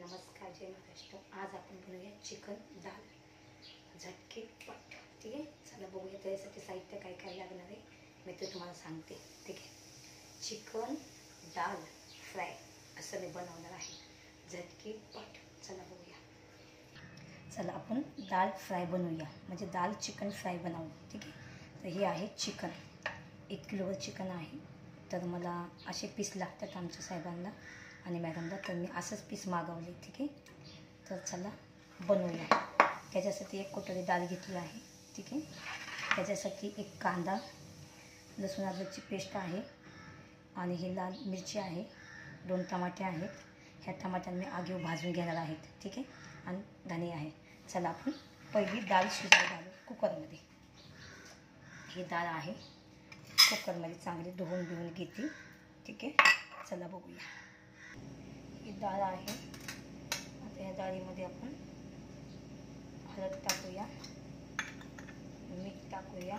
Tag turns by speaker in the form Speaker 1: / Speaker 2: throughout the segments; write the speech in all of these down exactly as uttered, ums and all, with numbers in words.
Speaker 1: नमस्कार, जय महाराष्ट्र। आज आपण बनवूया चिकन दाल झटकीपट। ठीक आहे, चला बघूया त्यासाठी साहित्य काय काय लागणार आहे मी ते तुम्हाला सांगते। ठीक आहे, चिकन दाल फ्राय असं मी बनवणार आहे झटकीपट। चला बघूया। चला आपण दाल फ्राय बनवूया, म्हणजे दाल चिकन फ्राय बनवू। ठीक आहे, तर हे आहे चिकन, एक किलोवर चिकन आहे। तर मला असे पीस लागतात आमच्या साहेबांना आणि मॅडमला, तर मी असंच पीस मागवले। ठीक आहे, तर चला बनवूया। त्याच्यासाठी एक कोटडी डाळ घेतली आहे। ठीक आहे, त्याच्यासाठी एक कांदा, लसूण अद्रकची पेस्ट आहे आणि ही लाल मिरची आहे, दोन टमाटे आहेत। ह्या टमाट्यांना मी आगीवर भाजून घेणार आहेत। ठीक आहे, आणि धणे आहे। चला आपण पहिली डाळ शिजवायला घालू कुकरमध्ये। ही डाळ आहे, कुकरमध्ये चांगली धुवून घेऊन घेते। ठीक आहे, चला बघूया। ही डाळ आहे, आता या डाळीमध्ये आपण हळद टाकूया, मीठ टाकूया,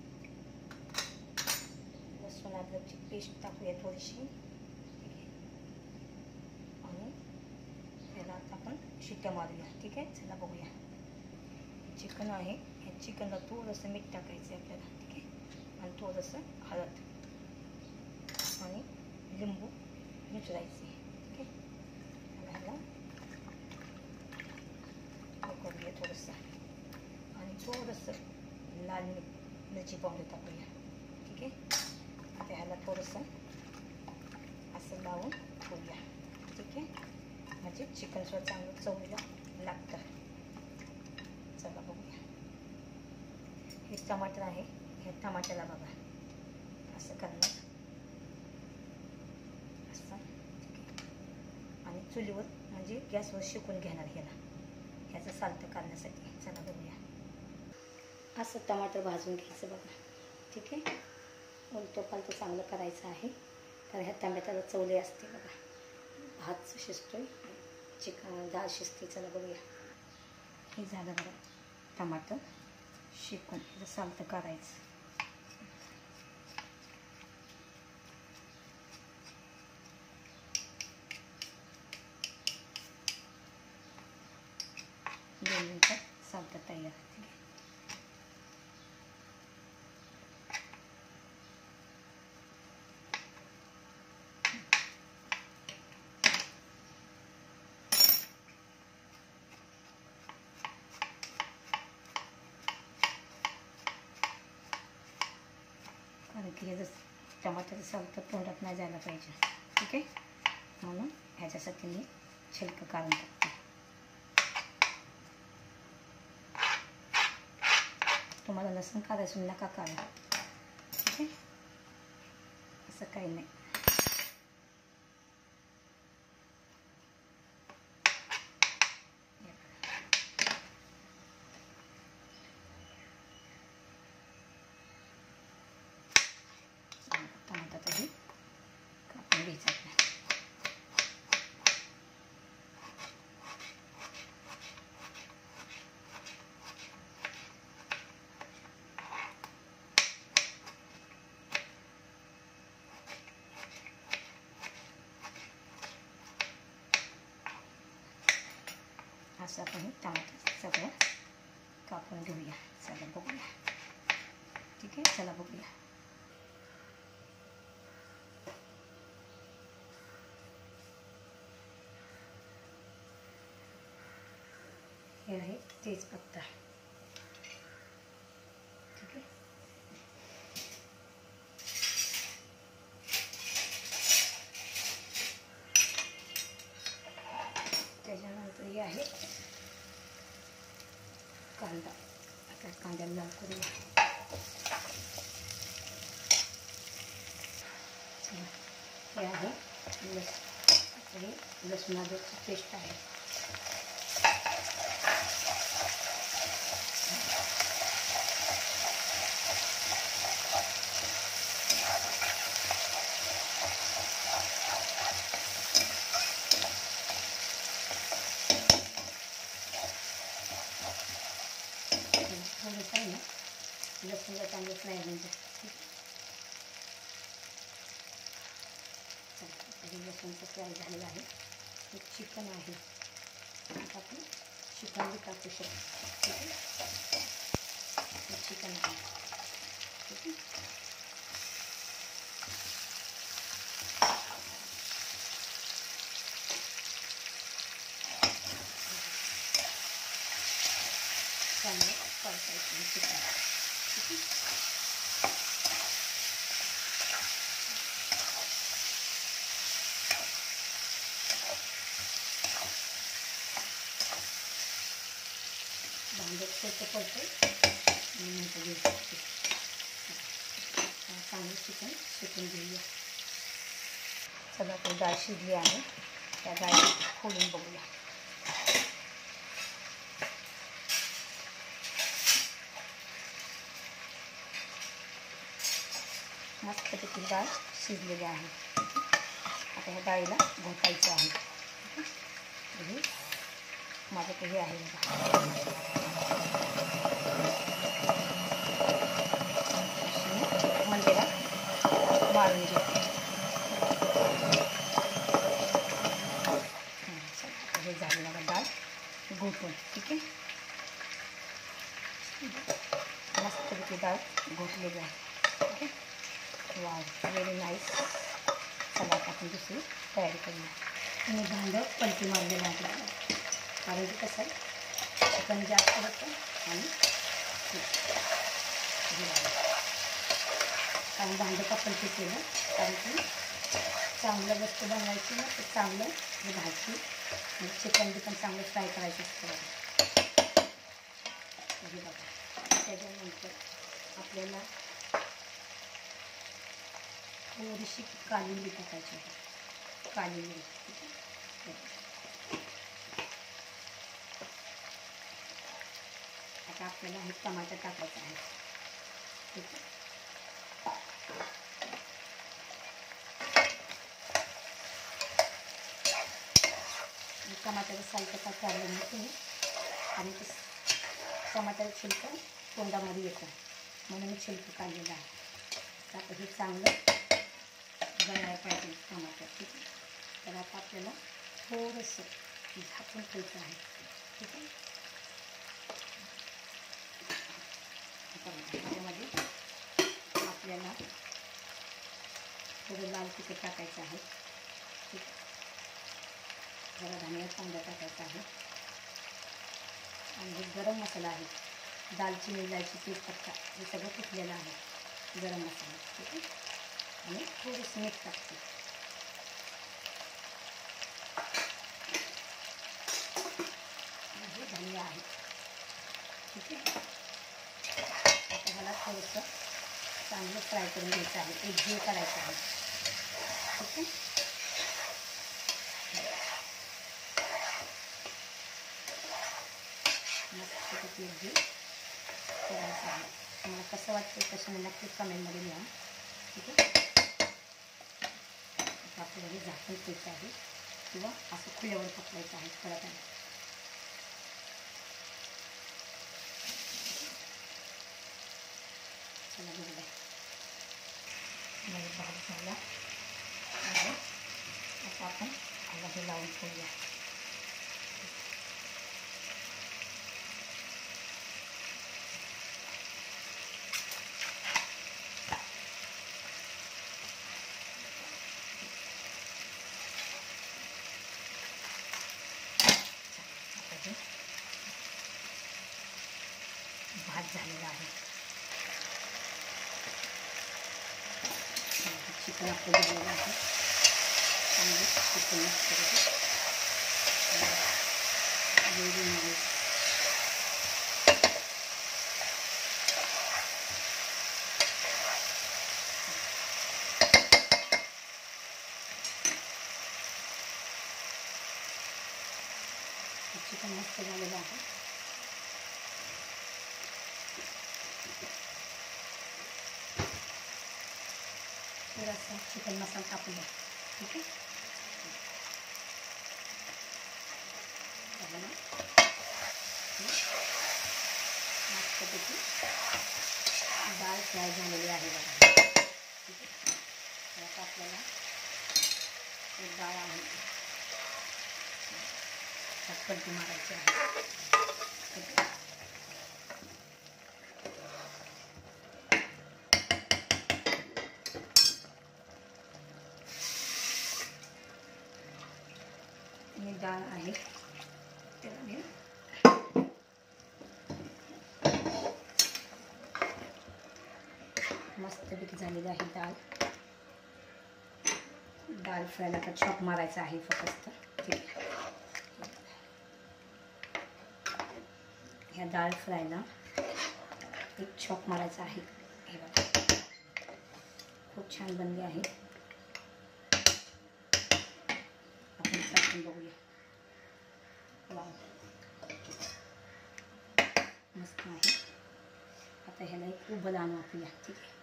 Speaker 1: लसूण अद्रकची पेस्ट टाकूया थोडीशी। ठीक आहे, आणि याला आता आपण शिट्ट्या मारूया। ठीक आहे, चला बघूया। चिकन आहे, या चिकनला थोडंसं मीठ टाकायचं आहे आपल्याला। ठीक आहे, आणि थोडंसं हळद आणि लिंबू मिसळायचे। ठीक आहे, ह्याला करूया थोडंसं, आणि थोडंसं लाल मिरची पावडर टाकूया। ठीक आहे, आता ह्याला थोडंसं असं लावून ठेवूया। ठीक आहे, म्हणजे चिकन सुद्धा चांगलं चवीला लागतं। चला बघूया। हे टमाटर आहे, ह्या टमाट्याला बघा असं करणार असं। ठीक आहे, आणि चुलीवर म्हणजे गॅसवर शिकून घेणार ह्याला, ह्याचं साल्ट काढण्यासाठी। चला बघूया। असं टमाटर भाजून घ्यायचं बघा। ठीक आहे, उलटं पालटं चांगलं करायचं आहे, कारण ह्या टमाट्याला चवले असते बघा। भात शिजतोय, चिकन डाळ शिजते। चला बघूया। हे झालं बघा, टमाटर शिकून ह्याचं साल्ट काढायचं। दोन मिनटात साल्ट तयार। ठीक आहे, कारण की ह्याचं टमाट्याचं साल्ट तोंडात नाही जायला पाहिजे। ठीक आहे, म्हणून ह्याच्यासाठी मी छिलकं काढून टाकते। तुम्हाला लसूण काढायचं नका काढा। ठीक आहे, असं काही नाही। टमाटातही कापून घ्यायचं आपल्याला। असं आपण हे टमाटर सगळं कापून घेऊया। चला बघूया। ठीक आहे, चला बघूया। हे आहे तेजपत्ता। ठीक आहे, त्याच्यानंतर हे आहे कांदा। आता कांद्याला लाल करूया। हे आहे लस हे लसूण अद्रकची पेस्ट आहे। थोडंसं आहे ना लसूणला चांगलं फ्राय म्हणजे। चला, लसूणचं फ्राय झालेलं आहे। चिकन आहे, आता आपण चिकन बी टाकू शकतो. ठीक आहे, चिकन ठीक आहे. चांगलं परतायचं चिकन. ठीक आहे, भांडं छोटं पडतं आणि नंतर घेऊ शकतो. चांगलं चिकन शिकून घेऊया. चला आपली डाळ शिजली आहे, त्या डाळी खोलून बघूया. मस्तपैकी डाळ शिजलेली आहे. आता ह्या डाळीला घोटायचं आहे. हे माझं हे आहे बघा, मंदिरा वाळून घेते. हे झालं बघा डाळ घोटून. ठीक आहे, मस्तपैकी डाळ घोटलेली आहे. ठीक आहे, वाव, व्हेरी नाईस. चला आता आपण दुसरी तयारी करूया. मी भांडं पलटी मारलेलं आहे, कारण की कसं आहे चिकन जास्त होतं आणि कारण भांडं का पलटी केलं, कारण की चांगलं वस्तू बनवायची ना, तर चांगलं ही भाजी आणि चिकन बी पण चांगलं फ्राय करायचं असतं बघा. हे बघा, त्याच्यानंतर आपल्याला थोडीशी काली मिरी टाकायची आहे. काली मिरी. ठीक आहे, आता आपल्याला हे टमाटर टाकायचं आहे. ठीक आहे, टमाट्याचं सालचं का काढलं नाही आणि ते टमाट्याचं छिलकं तोंडामध्ये येतं म्हणून मी छिलकं काढलेलं आहे. तर आता हे चांगलं गळायला पाहिजे टमाटर. ठीक आहे, तर आता आपल्याला थोडंसं झाकून ठेवायचं आहे. ठीक आहे, त्याच्यामध्ये आपल्याला थोडं लाल तिखट टाकायचं आहे. ठीक आहे, जरा धनिया पावडर टाकायचा आहे आणि हे गरम मसाला आहे, दालचिनी इलायची तेजपत्ता हे सगळं कुटलेलं आहे गरम मसाला. ठीक आहे, आणि थोडंसं मीठ टाकते. हे धनिया आहे. ठीक आहे, आता ह्याला थोडंसं चांगलं फ्राय करून घ्यायचं आहे, एक जीव करायचं आहे. ठीक आहे, मस्तपैकी एक जीव करायचं आहे. तुम्हाला कसं वाटतं तसं मला नक्कीच कमेंटमध्ये लिहा. ठीक आहे, आता आपल्याला हे झाकून ठेवायचं आहे किंवा असं खुल्यावर पकवायचं आहे परत आहे. चला बघूया, भात झाला आहे. आता आपण ह्याला हे लावून ठेवूया. भात झालेला आहे. चिकन आपलं झालेलं आहे. चांगलं चिकन मस्त व्हेरी नाईस. चिकन मस्त झालेलं आहे. थोडासा चिकन मसाला टाकूया. ठीक आहे, मस्तपैकी डाळ फ्राय झालेली आहे बघा. ठीक आहे, आता आपल्याला एक डाळ आहे सात पलटी मारायची आहे. ठीक आहे. ही डाळ आहे त्याला मी मस्तपैकी झालेली आहे डाळ. डाळ फ्रायला का चॉप मारायचा आहे फक्त. ठीक आहे. ह्या डाळ फ्रायला एक चॉप मारायचा आहे. हे बघा खूप छान बनली आहे. आपण चाखून बघूया. वाव मस्त आहे. आता ह्याला एक उबल आणू आपल्या. ठीक आहे.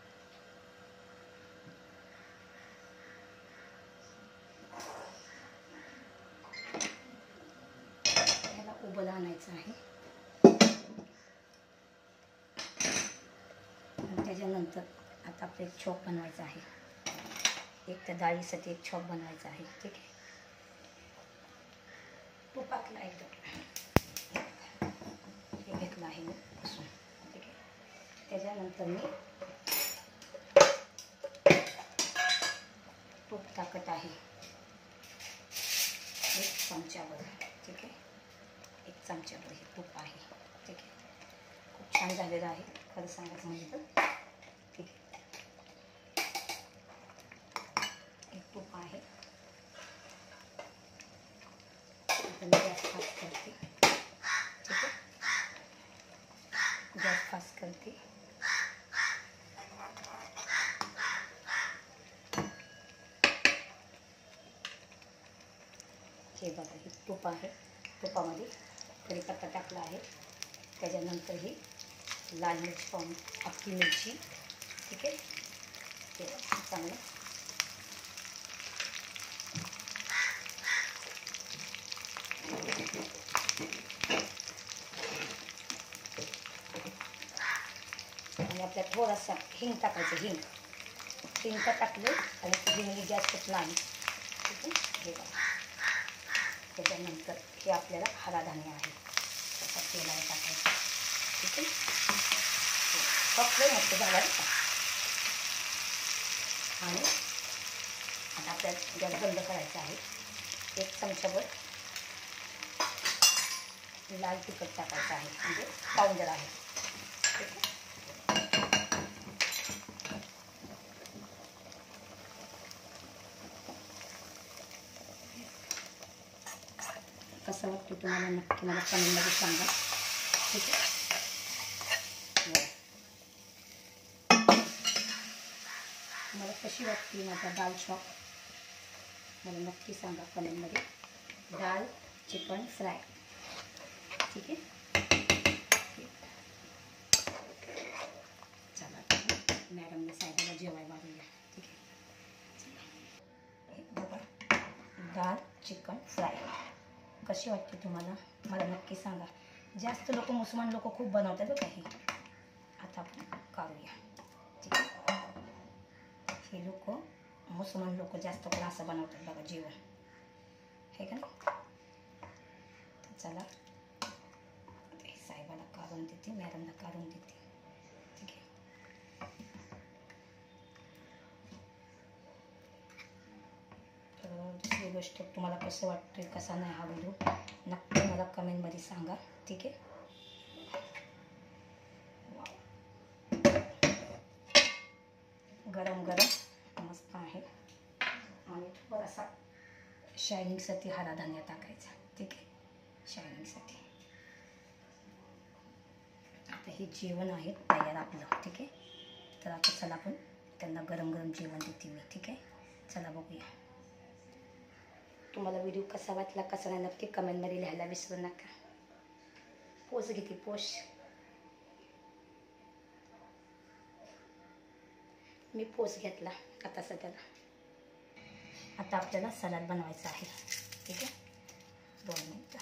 Speaker 1: ह्याला उबल आणायचं आहे. आणि त्याच्यानंतर आता आपलं एक चॉप बनवायचा आहे. एक तर डाळीसाठी एक चॉप बनवायचा आहे. ठीक आहे. तुपातला एकदम हे घेतलं आहे मी पासून. ठीक आहे. त्याच्यानंतर मी तूप टाकत आहे एक चमच्यावर. ठीक आहे. एक चमच्यावर हे तूप आहे. ठीक आहे. खूप छान झालेलं आहे खरं सांगायचं म्हणजे तर. ठीक आहे. एक तूप आहे. गॅस फास्ट करते. ठीक आहे. गॅस फास्ट करते. हे बघा हे तूप आहे. तुपामध्ये कढीपत्ता टाकला आहे. त्याच्यानंतर ही लाल मिरची पाहून अख्खी मिरची. ठीक आहे. ते चांगलं आणि आपल्याला थोडासा हिंग टाकायचं. हिंग हिंग का टाकले आणि हिंगने गॅस पेटला आहे. ठीक आहे. हे बघा त्याच्यानंतर हे आपल्याला हरा धान्य आहे त्याचा तेलाला टाकायचं. ठीक आहे. फक्त मस्त झाला का. आणि आता आपल्याला गॅस बंद करायचा आहे. एक चमच्यावर लाल तिखट टाकायचं आहे म्हणजे पावडर आहे. ठीक आहे. कसं वाटतं तुम्हाला नक्की मला कमेंटमध्ये सांगा. ठीक आहे. मला कशी वाटते माझा डाळ चॉप मला नक्की सांगा कमेंटमध्ये. डाळ चिकन फ्राय. ठीक आहे. चला मॅडमने साहेबाला जेवाय वाढूया. ठीक आहे. बघा डाळ चिकन फ्राय कशी वाटते तुम्हाला मला नक्की सांगा. जास्त लोक मुसलमान लोक खूप बनवतात बघा हे. आता आपण काढूया. ठीक आहे. हे लोक मुसलमान लोक जास्त करून असं बनवतात बघा जेवण. हे का नाही. चला साहेबाला काढून देते. मॅडमला काढून देते. ठीक आहे. तर दुसरी गोष्ट तुम्हाला कसं वाटतं कसा नाही हा व्हिडिओ नक्की मला कमेंटमध्ये सांगा. ठीक आहे. गरम गरम मस्त आहे. आणि थोडासा शायनिंगसाठी हरा धान्य टाकायचा. ठीक आहे. शायनिंगसाठी आता हे जेवण आहे तयार आपलं. ठीक आहे. तर आता चला आपण त्यांना गरम गरम जेवण देते मी. ठीक आहे. चला बघूया. तुम्हाला व्हिडिओ कसा वाटला कसा नाही नक्की कमेंटमध्ये लिहायला विसरू नका. पोच घेते पोच. मी पोच घेतला आता सध्याला. आता आपल्याला सलाड बनवायचं आहे. ठीक आहे. दोन मिनटं.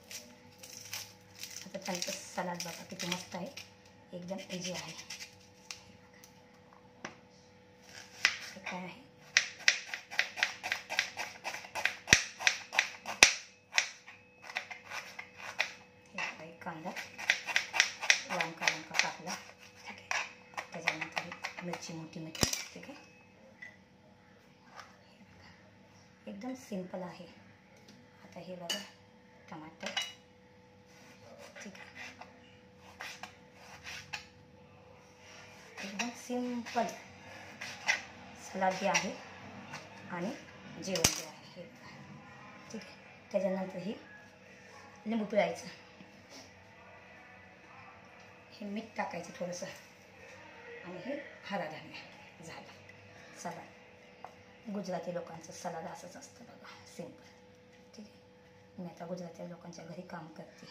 Speaker 1: आता त्यांचं सलाड बघा किती मस्त आहे. एकदम इझी आहे. हे काय आहे कांदा लांबका लांबका कापला, ठीक आहे. त्याच्यानंतर मिरची मोठी मिरची, ठीक आहे. एकदम सिंपल आहे. आता हे बघा टमाटर, ठीक आहे. एकदम सिंपल सलाद जे आहे आणि जेवण जे आहे हे, ठीक आहे. त्याच्यानंतर ही लिंबू पिळायचं, हे मीठ टाकायचं थोडंसं आणि हे हरा धान्य झालं सलाद. गुजराती लोकांचं सलाद असंच असतं बघा, सिंपल, ठीक आहे. मी आता गुजराती लोकांच्या घरी काम करते,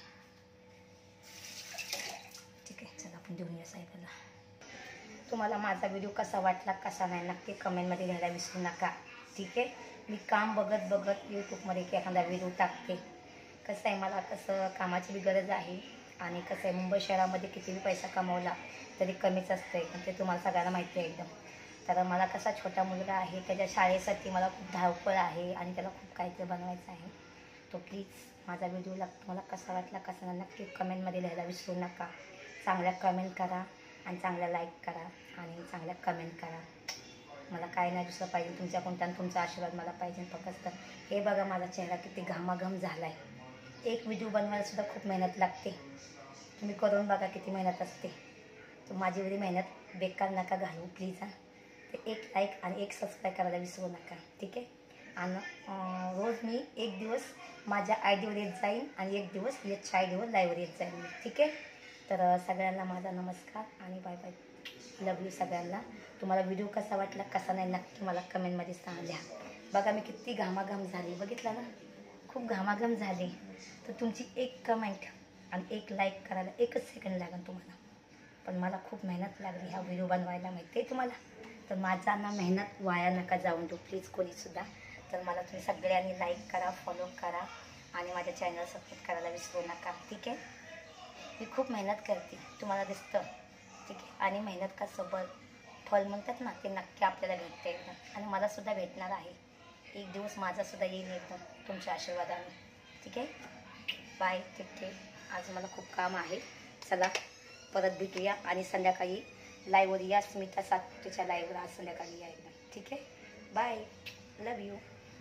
Speaker 1: ठीक आहे. चला आपण देऊया साहेबाला. तुम्हाला माझा व्हिडिओ कसा वाटला कसा नाही नक्की कमेंटमध्ये लिहायला विसरू नका, ठीक आहे. मी काम बघत बघत यूट्यूबमध्ये एखादा व्हिडिओ टाकते. कसं आहे, मला कसं कामाची बी गरज आहे आणि कसं आहे, मुंबई शहरामध्ये कितीही पैसा कमवला तरी कमीच असतं आहे, ते तुम्हाला सगळ्यांना माहिती आहे एकदम. तर मला कसा छोटा मुलगा आहे, त्याच्या शाळेसाठी मला खूप धावपळ आहे आणि त्याला खूप काहीतरी बनवायचं आहे. तो प्लीज माझा व्हिडिओला तुम्हाला कसा वाटला कसा नाही नक्की कमेंटमध्ये लिहायला विसरू नका. चांगल्या कमेंट करा आणि चांगल्या लाईक करा आणि चांगल्या कमेंट करा. मला काय नाही दुसरं पाहिजे तुमच्या कोणत्या तुमचा आशीर्वाद मला पाहिजे फक्त. हे बघा माझा चेहरा किती घामाघाम झाला आहे. एक व्हिडिओ बनवायलासुद्धा खूप मेहनत लागते. तुम्ही करून बघा किती मेहनत असते. तर माझी एवढी मेहनत बेकार नका घालू प्लीज हां. ते एक लाईक आणि एक सबस्क्राईब करायला विसरू नका, ठीक आहे. आणि रोज मी एक दिवस माझ्या आय डीवर येत जाईन आणि एक दिवस याच्या आय डीवर लाईव्हवर येत जाईन मी, ठीक आहे. तर सगळ्यांना माझा नमस्कार आणि बाय बाय. लव यू सगळ्यांना. तुम्हाला व्हिडिओ कसा वाटला कसा नाही नक्की मला कमेंटमध्ये सांगा. बघा मी किती घामाघाम झाली, बघितलं ना, खूप घामाघाम झाली. तर तुमची एक कमेंट आणि एक लाईक करायला एकच सेकंड लागेल तुम्हाला, पण मला खूप मेहनत लागली हा व्हिडिओ बनवायला, माहिती आहे तुम्हाला. तर माझा ना मेहनत वाया नका जाऊन देऊ प्लीज कोणीसुद्धा. तर मला तुम्ही सगळ्यांनी लाईक करा, फॉलो करा आणि माझ्या चॅनल सबस्क्राईब करायला विसरू नका, ठीक आहे. मी खूप मेहनत करते, तुम्हाला दिसतं, ठीक आहे. आणि मेहनत का सबळ फल म्हणतात ना, ते नक्की आपल्याला भेटते एकदम आणि मलासुद्धा भेटणार आहे. एक दिवस माझासुद्धा येईल एकदम तुमच्या आशीर्वादाने, ठीक आहे. Bye, take care. आज मला खूप काम आहे. चला परत भेटूया आणि संध्याकाळी लाईव्हवर या. स्मिता सातच्या लाईव्हवर आज संध्याकाळी या एकदम, ठीक आहे. Bye, love you.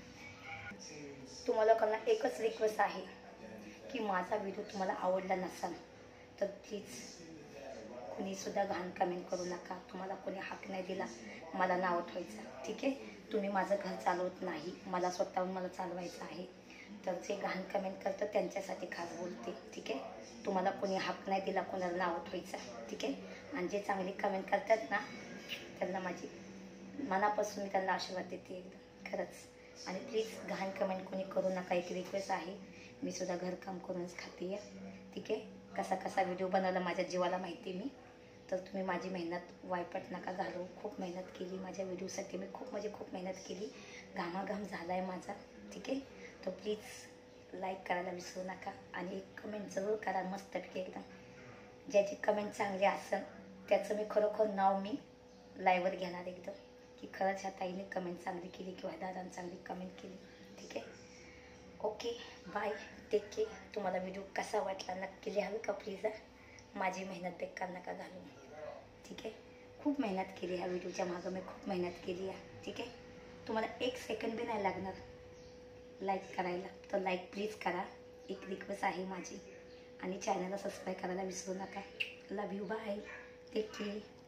Speaker 1: तुम्हाला कळणं एकच रिक्वेस्ट आहे की माझा व्हिडिओ तुम्हाला आवडला नसेल तर प्लीज कुणीसुद्धा घाण कमेंट करू नका. तुम्हाला कोणी हक नाही दिला मला नाव ठेवायचं, ठीक आहे. तुम्ही माझं घर चालवत नाही, मला स्वतःहून मला चालवायचं आहे. तर जे घाण कमेंट करतं त्यांच्यासाठी खास बोलते, ठीक आहे. तुम्हाला कोणी हक नाही दिला कोणाला नाव ठेवायचं, ठीक आहे. आणि जे चांगली कमेंट करतात ना त्यांना माझी मनापासून मी त्यांना आशीर्वाद देते एकदम खरंच. आणि प्लीज घाण कमेंट कोणी करू नका, एक रिक्वेस्ट आहे. मी सुद्धा घरकाम करूनच खाते आहे, ठीक आहे. कसा कसा व्हिडिओ बनवला माझ्या जीवाला माहिती मी. तर तुम्ही माझी मेहनत वायपट नका घालू. खूप मेहनत केली माझ्या व्हिडिओसाठी, मी खूप म्हणजे खूप मेहनत केली. घामाघाम झाला आहे माझा, ठीक आहे. तर प्लीज लाईक करायला विसरू नका आणि एक कमेंट जरूर करा मस्तपैकी एकदम. ज्याची कमेंट चांगली असेल त्याचं मी खरोखर नाव मी लाईव्हवर घेणार एकदम, की खरंच ह्या ताईने कमेंट चांगली केली किंवा दादाने चांगली कमेंट केली, ठीक आहे. Okay, bye, take care. तुम्हाला व्हिडिओ कसा वाटला नक्की लिहाल का प्लीज. माझी मेहनत बेकार नका घालू, ठीक आहे. खूप मेहनत केली ह्या व्हिडिओच्या मागं, मी खूप मेहनत केली आहे, ठीक आहे. तुम्हाला एक सेकंड बी नाही लागणार लाईक करायला, तर लाईक प्लीज करा, एक रिक्वेस्ट आहे माझी. आणि चॅनलला सबस्क्राईब करायला विसरू नका. Love you, bye, take care.